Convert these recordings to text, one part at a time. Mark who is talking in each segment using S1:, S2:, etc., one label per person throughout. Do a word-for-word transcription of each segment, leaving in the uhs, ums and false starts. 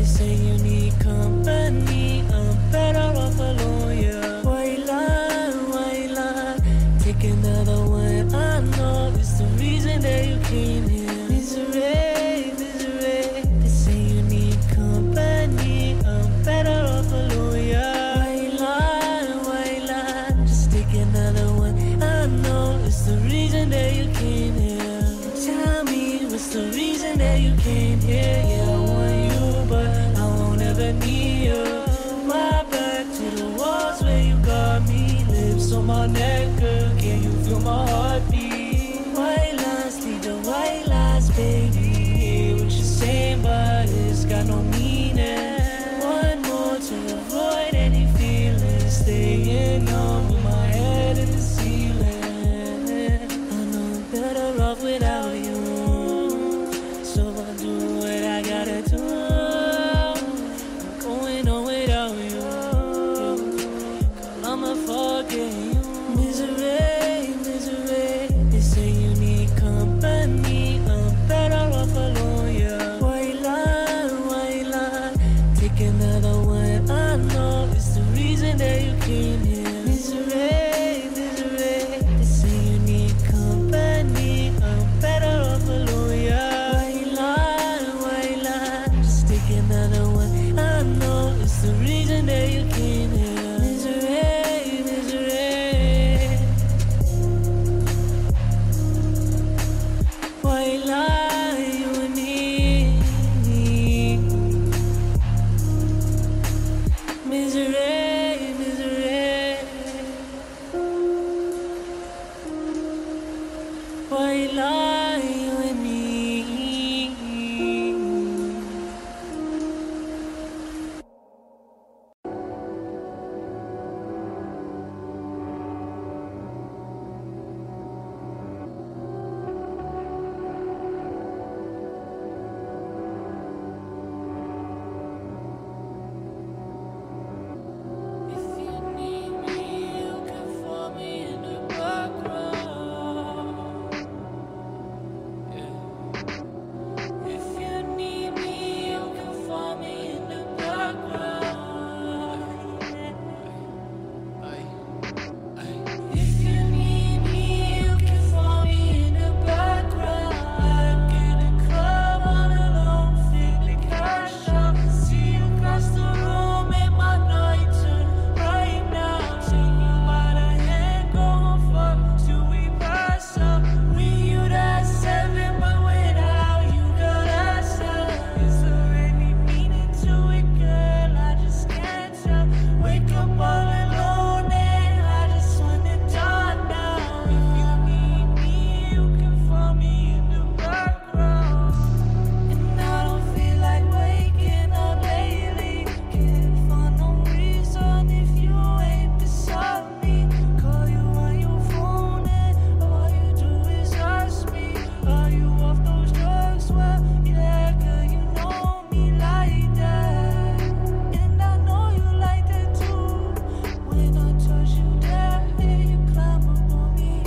S1: say you need company, I'm better off alone, yeah. Why you lie, why you lie? Take another one, I know it's the reason that you came here. Misery, misery. They say you need company, I'm better off alone, yeah. Why you lie, why you lie? Just take another one, I know it's the reason that you came here. Tell me what's the reason that you came here, yeah. I want you, but I won't ever need you. My back to the walls where you got me. Lips on my neck, girl, can you feel my heartbeat? White lines lead the white lies, baby. Hear what you're saying, but it's got no meaning. One more to avoid any feelings. Staying on with my head in the ceiling. I know I'm better off without you, so I'll do what I gotta do. I'm going on without you, girl, I'ma forget you. Misery, misery. They say you need company, I'm better off alone, yeah. Why you lie, why you lie? Take another one, I know it's the reason that you came here. Misery, misery. They say you need company, I'm better off alone, yeah. Why you lie, why you lie? Just take another one, I know it's the reason that you came here. Misery, misery. Why you lie, you and me? Misery, misery. Why you lie, you and me? If you need me, you can find me in the background. Yeah. If you need me, you can find me in the background. If you need me, you can find me in the background. Back in the club all alone, fit the cash up. See you across the room, make my night turn right now. Take you by the hand, going fuck till we pass up. We you that seven, but without you, girl, that's up. Is there any meaning to it, girl? I just can't tell. Wake up all alone and I just want to die now. If you need me, you can find me in the background. And I don't feel like waking up lately. Can't find no reason if you ain't beside me. Call you on your phone and all you do is ask me, are you off those drugs? Well, yeah, girl, you know me like that. And I know you like that too. When I touch you there, yeah, you climb up on me,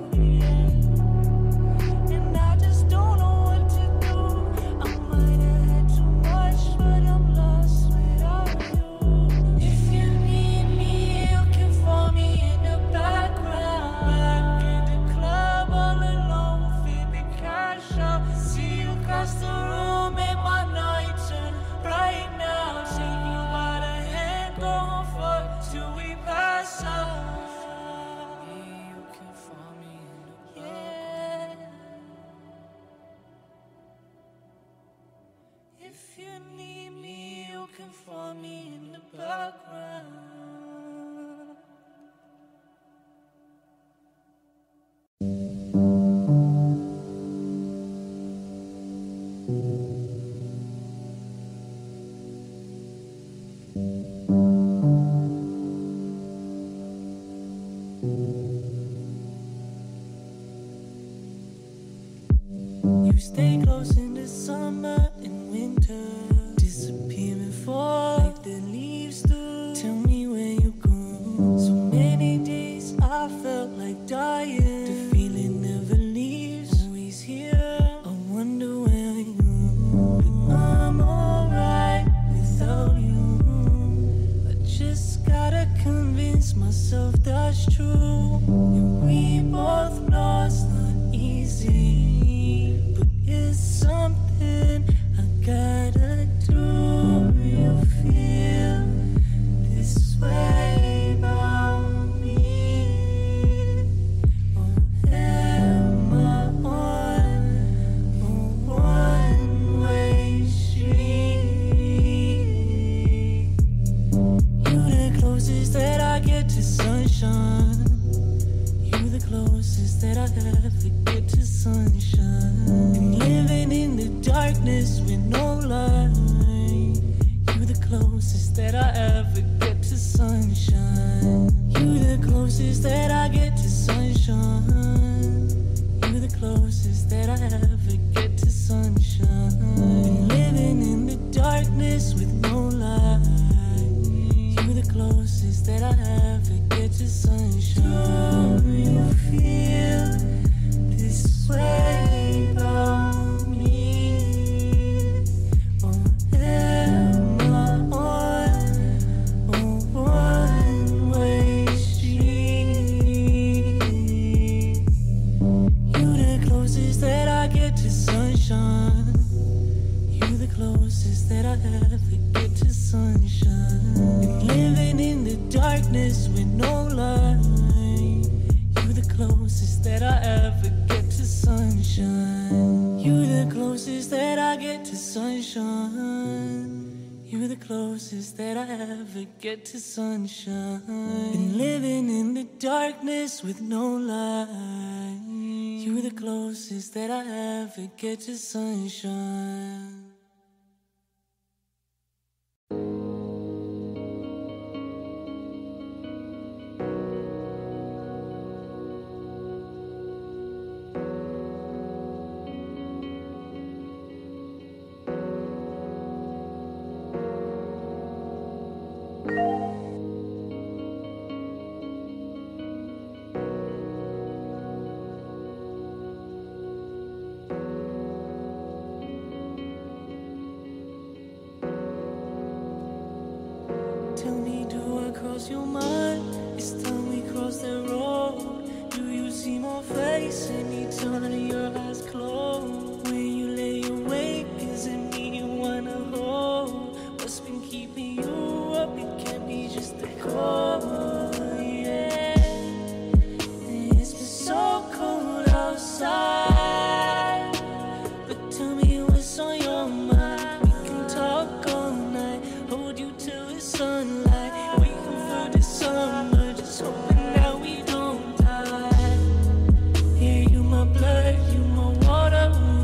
S1: yeah. And I just don't know what to do. I might have had too much, but I'm lost without you. If you need me, you can find me in the background. Back in the club all alone, fit the cash up. See you across the room, make my night turn right now. Take you by the hand, going fuck till we pass out. Yeah, you can find me in the background. If you need me, you can find me in the background. You stay close in the summer and winter, disappearing for like the leaves do. Tell me when sunshine. You the closest that I ever get to sunshine. And living in the darkness with no light. You the closest that I ever get to sunshine. You the closest that I get to sunshine. You the closest that I ever get to sunshine. And living in the darkness with no light. You the closest that I ever get to sunshine. Do you feel this way about me? Or am I on a one-way street? You the closest that I get to sunshine. You the closest that I ever get to sunshine. And living in the darkness with no light. You the closest that I ever get to sunshine. You the closest that I get to sunshine. You the closest that I ever get to sunshine. And living in the darkness with no light. You the closest that I ever get to sunshine. Tell me, do I cross your mind? It's time we cross the road. Do you see my face anytime your eyes close? When you lay awake, is it me you wanna hold? What's been keeping you up? It can't be just the cold, yeah. And it's been so cold outside, but tell me what's on your mind. We can talk all night, hold you till the sunlight, waiting for the summer, just hoping that we don't die. Yeah, you my blood, you my water.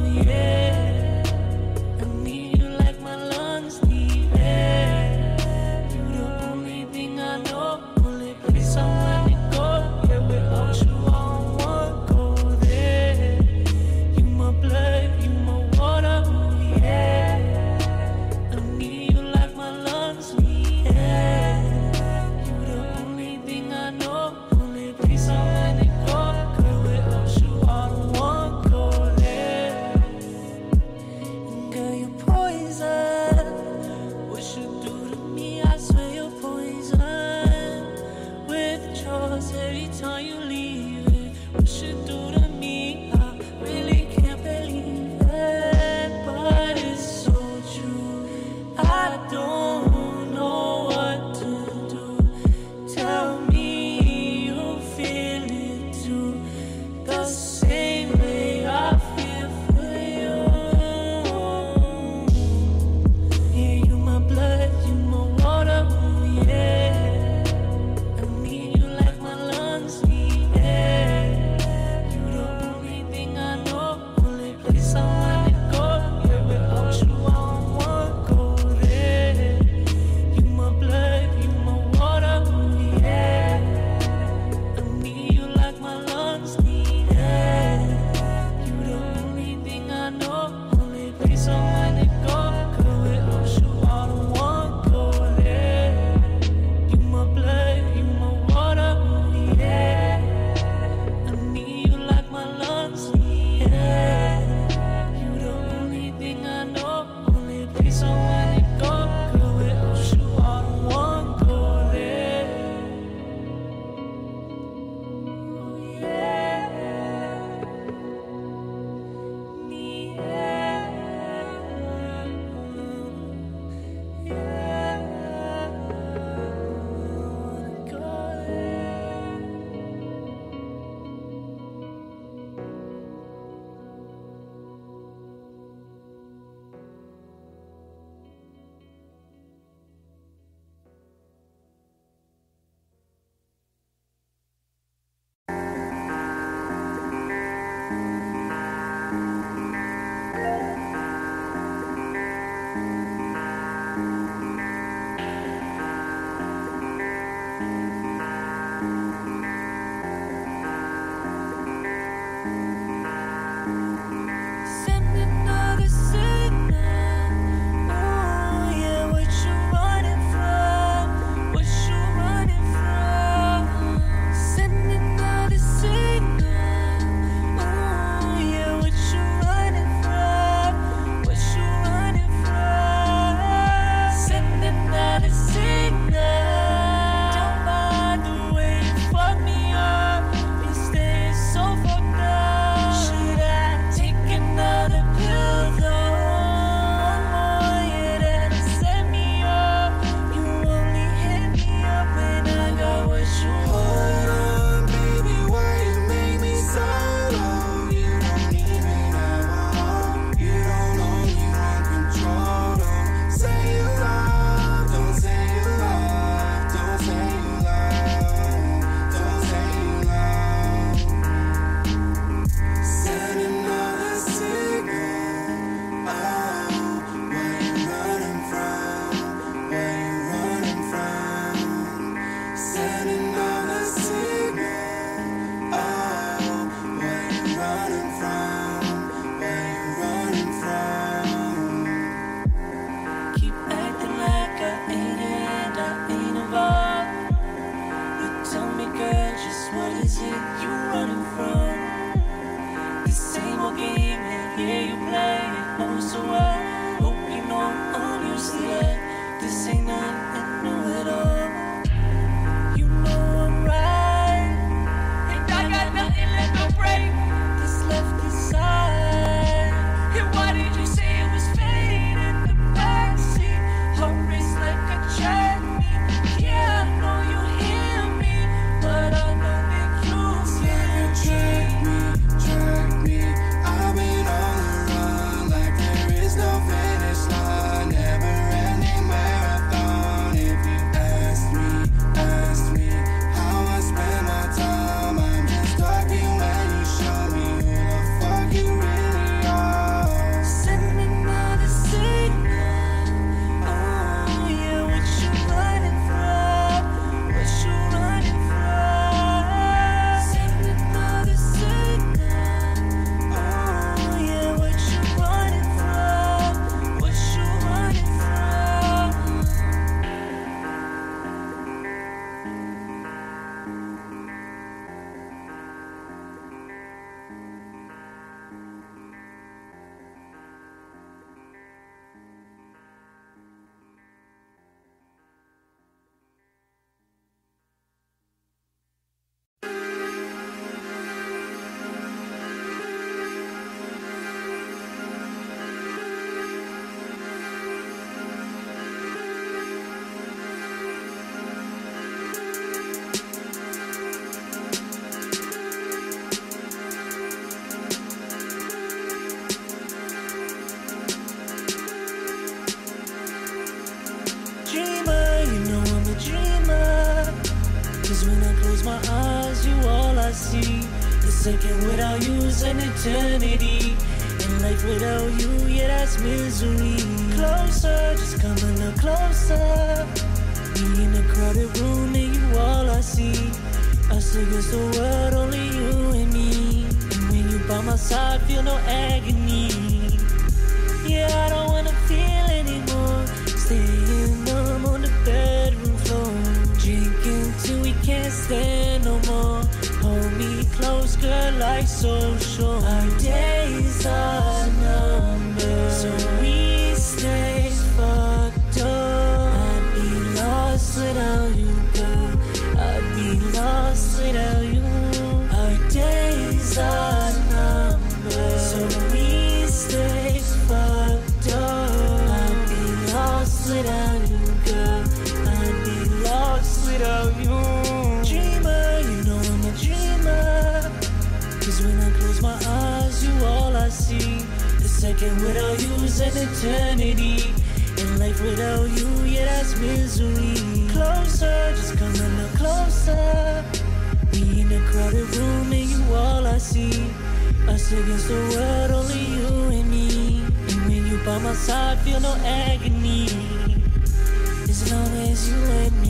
S1: Cause when I close my eyes, you all I see. The second without you's an eternity. And life without you, yeah, that's misery. Closer, just come a little closer. Me in a crowded room and you all I see. Us against the world, only you and me. And when you by my side, feel no agony. Yeah, I don't wanna feel anymore. Staying numb on the bedroom floor. Drinking till we can't stand no more. Hold me close, girl, like so sure. Our days are numbered, so we stay fucked up. I'd be lost without you, girl. I'd be lost without you. Our days are numbered, so we stay fucked up. I'd be lost without you, girl. I'd be lost without you. Dreamer, you know I'm a dreamer. Cause when I close my eyes, you all I see. The second without you's an eternity. And life without you, yeah, that's misery. Closer, just come a little closer. We in a crowded room and you all I see. Us against the world, only you and me. And when you by my side, feel no agony. As long as you let me,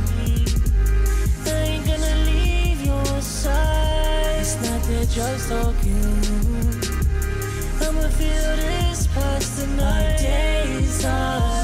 S1: I ain't gonna leave your side. It's not that drugs talking. I'ma feel this past the night. Our days are